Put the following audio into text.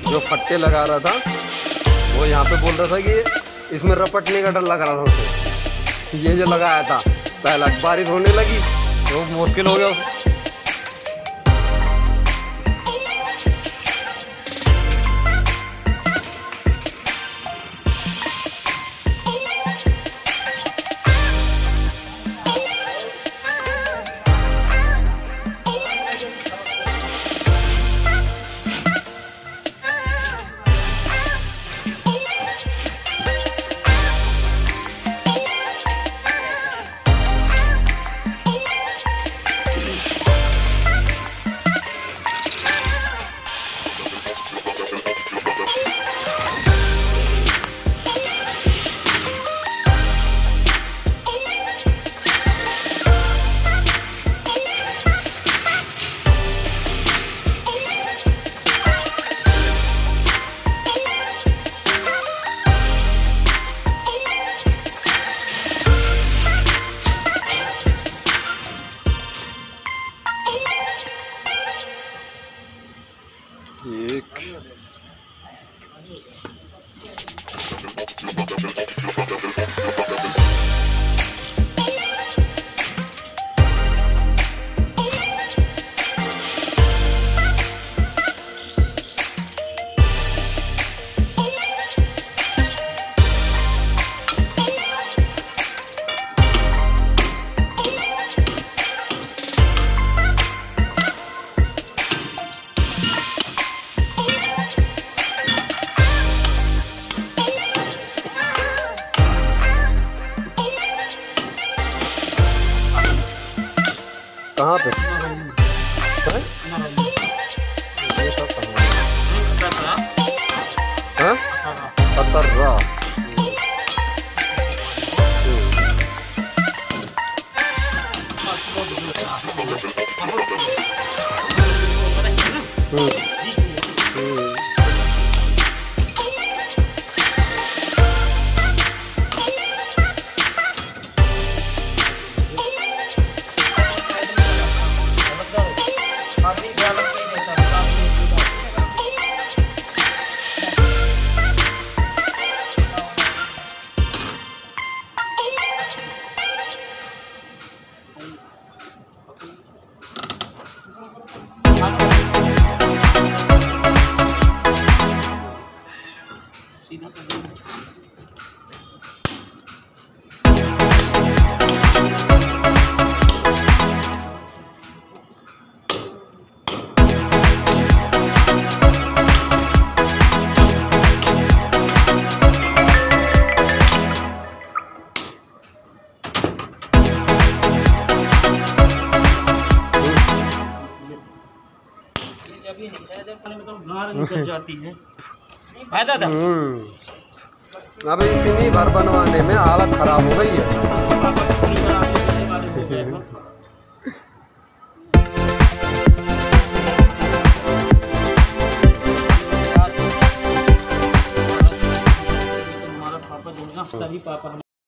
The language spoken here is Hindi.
जो फट्टे लगा रहा था वो यहाँ पे बोल रहा था कि इसमें रपटने का डर लग रहा था उसे। ये जो लगाया था पहला बारिश होने लगी तो मुश्किल हो गया उसे। कहाँ पे पतर्रा जाती है फायदा था। अब इतनी भर बनवाने में हालत खराब हो गई है। हमारा पापा जो ना तभी पापा